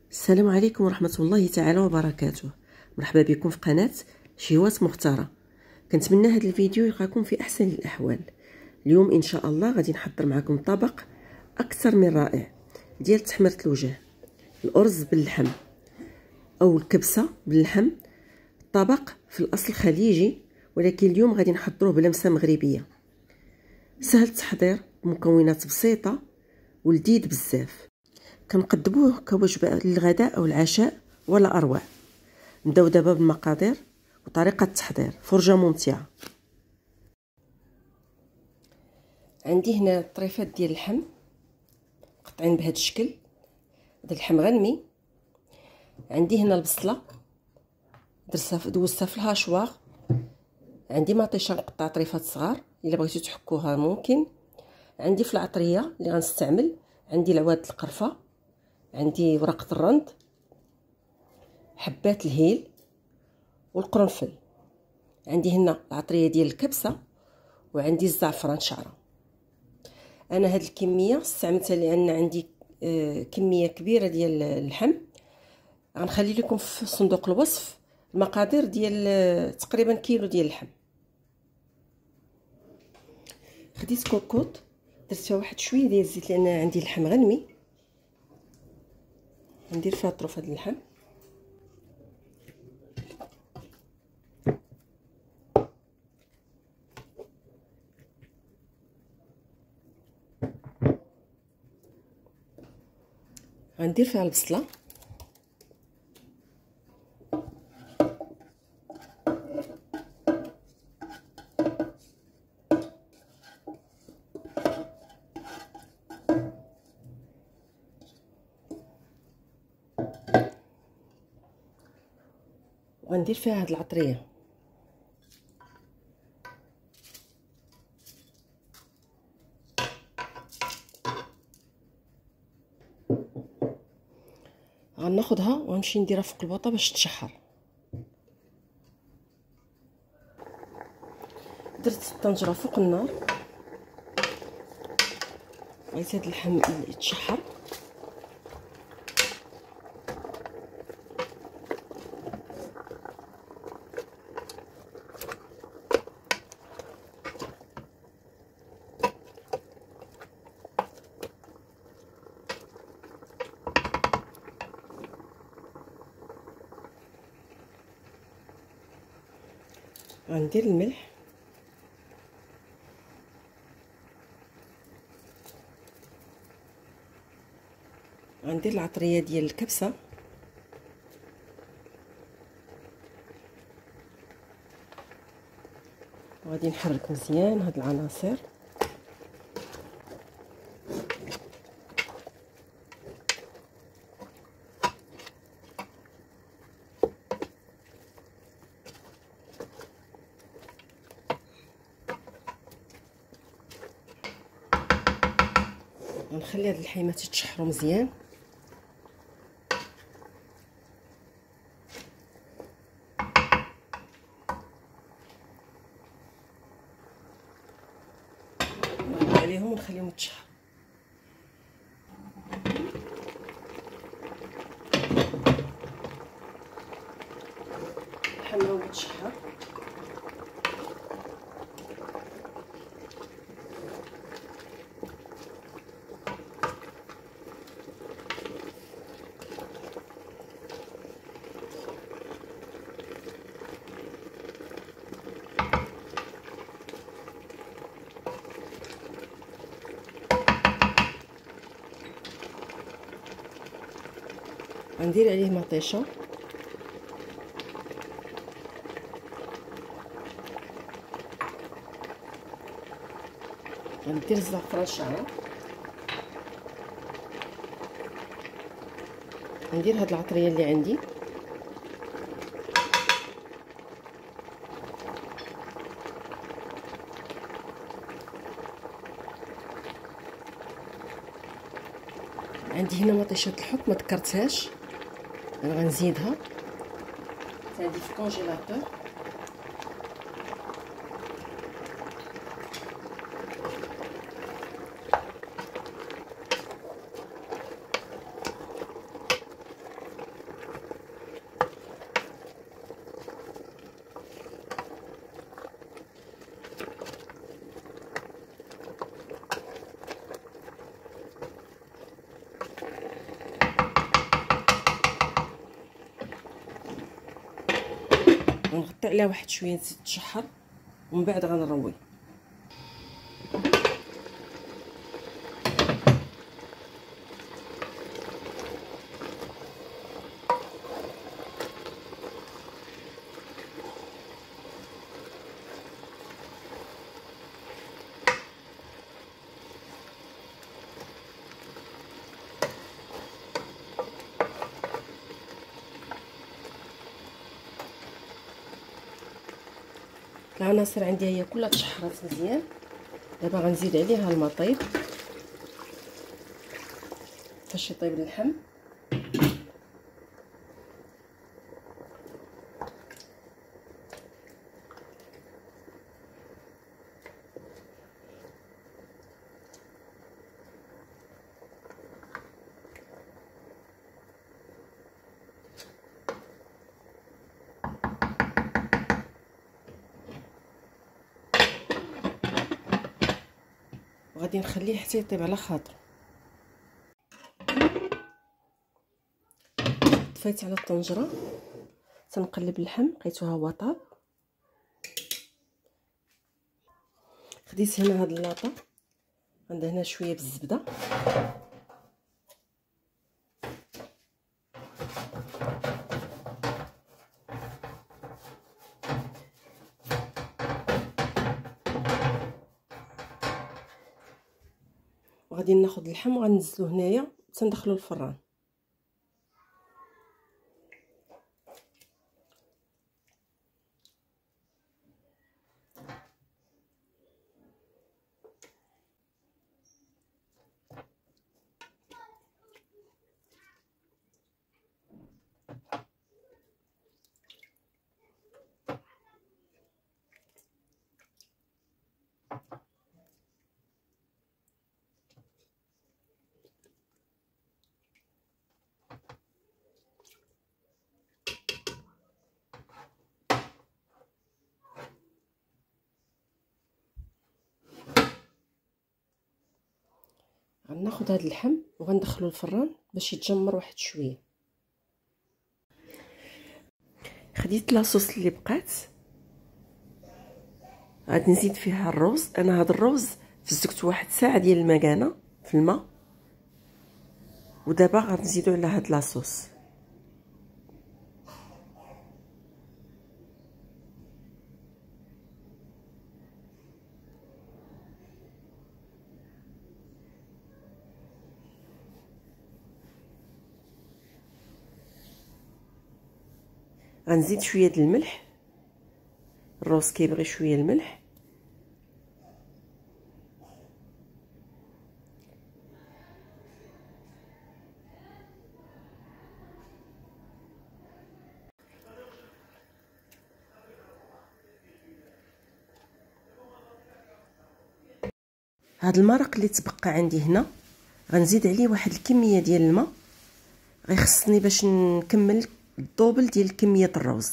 السلام عليكم ورحمة الله تعالى وبركاته. مرحبا بكم في قناة شهوات مختارة. كنتمنى هذا الفيديو يلقاكم في احسن الاحوال. اليوم ان شاء الله غادي نحضر معكم طبق اكثر من رائع ديال تحميرة الوجه، الارز باللحم او الكبسة باللحم. طبق في الاصل خليجي، ولكن اليوم غادي نحضروه بلمسة مغربية. سهل التحضير بمكونات بسيطة ولذيذ بزاف. كنقدموه كوجبه للغداء او العشاء ولا اروع. نبداو دابا بالمقادير وطريقه التحضير. فرجه ممتعه. عندي هنا طريفات ديال اللحم مقطعين بهذا الشكل. هذا اللحم غنمي. عندي هنا البصله دوزتها في الهاشواغ. عندي مطيشه مقطع طريفات صغار، الا بغيتو تحكوها ممكن. عندي في العطريه اللي غنستعمل عندي العواد القرفه، عندي ورقه الرند، حبات الهيل والقرنفل. عندي هنا العطريه ديال الكبسه، وعندي الزعفران شعره. انا هاد الكميه استعملتها لان عندي كميه كبيره ديال اللحم. غنخلي لكم في صندوق الوصف المقادير ديال تقريبا كيلو ديال اللحم. خديت كوكوط، درت فيها واحد شويه ديال الزيت لان عندي اللحم غنمي. ندير فيها طروف هاد اللحم. غندير فيها البصله، وغندير فيها هاد العطريه. غناخدها ونمشي نديرها فوق البوطه باش تشحر. درت الطنجره فوق النار، بغيت هاد اللحم يتشحر. غندير الملح، غندير العطريه ديال الكبسه، وغادي نحرك مزيان هاد العناصر. غنخلي هاد الحيمات يتشحروا مزيان. نغطي عليهم ونخليهم يتشحروا. الحمام يتشحر. غندير عليه مطيشه، غندير الزعفران شعره، غندير هاد العطريه اللي عندي، عندي هنا مطيشه الحط ما ذكرتهاش، انا غنزيدها. عندي في الكونجيلاتور. غنغطي عليها واحد شويه نزيد تشحر ومن بعد غنروي. العناصر عندي هي كلها تشحرات مزيان. دابا غنزيد عليها الماء طيب فاش يطيب اللحم. وغادي نخليه حتى يطيب على خاطره. طفيت على الطنجره تنقلب اللحم، لقيتو ها هو طاب. خديت هنا هاد اللاطه عندها هنا شويه بالزبده، وغادي ناخذ اللحم وغنزلو هنايا تندخلو الفران. غناخذ هذا اللحم وغندخلو الفران باش يتجمر واحد شويه. خديت لاصوص اللي بقات غادي نزيد فيها الروز. انا هذا الروز فزكت واحد ساعه ديال المكانه في الماء، ودابا غنزيدو على هاد لاصوص. غنزيد شويه د الملح، الروز كيبغي شويه الملح. هاد المرق اللي تبقى عندي هنا غنزيد عليه واحد الكميه ديال الماء، غيخصني باش نكمل الدوبل ديال كميه الروز.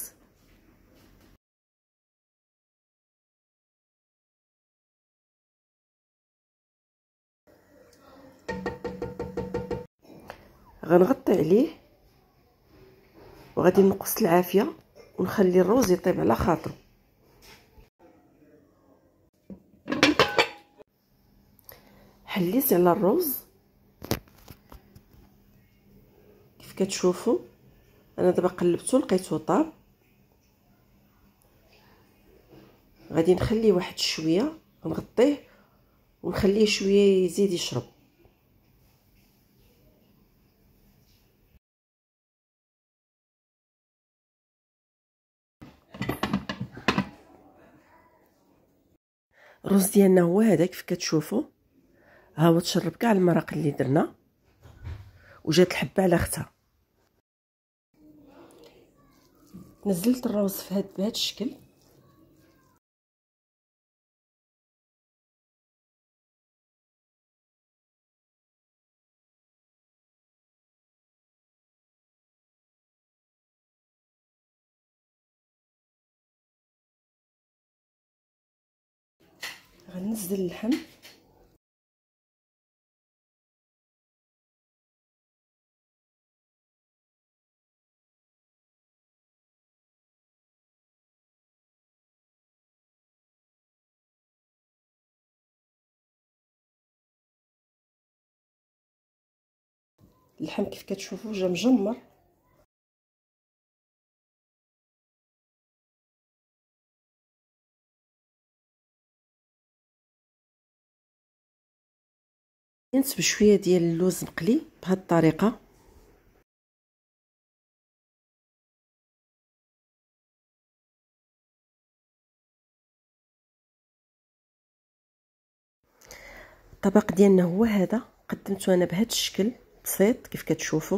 غنغطي عليه وغادي نقص العافيه ونخلي الروز يطيب على خاطره. حليت على الروز كيف كتشوفوا. انا دابا قلبته لقيته طاب. غادي نخليه واحد شويه، نغطيه ونخليه شويه يزيد يشرب. الرز ديالنا هو هذا كيف كتشوفوا، ها هو تشرب كاع المرق اللي درنا وجات الحبه على اختها. نزلت الروز في بهذا الشكل. غنزل اللحم اللحم كيف كتشوفوا جا مجمر. نصب شويه ديال اللوز مقلي بهذه الطريقه. الطبق ديالنا هو هذا، قدمته انا بهذا الشكل بسيط كيف كتشوفوا.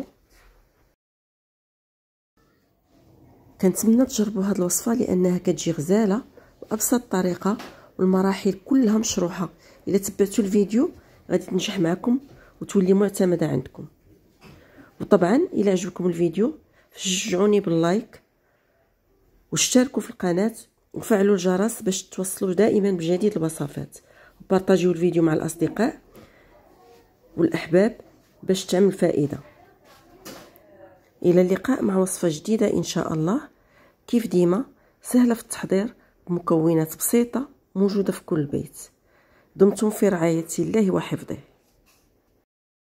كنتمنى تجربوا هذه الوصفه لانها كتجي غزاله بابسط طريقه، والمراحل كلها مشروحه. الا تبعتوا الفيديو غادي تنجح معكم وتولي معتمده عندكم. وطبعا الا عجبكم الفيديو شجعوني باللايك واشتركوا في القناه وفعلوا الجرس باش توصلوا دائما بجديد الوصفات، وبارطاجيو الفيديو مع الاصدقاء والاحباب باش تعمل فائده. الى اللقاء مع وصفه جديده ان شاء الله. كيف ديما سهله في التحضير بمكونات بسيطه موجوده في كل بيت. دمتم في رعايه الله وحفظه.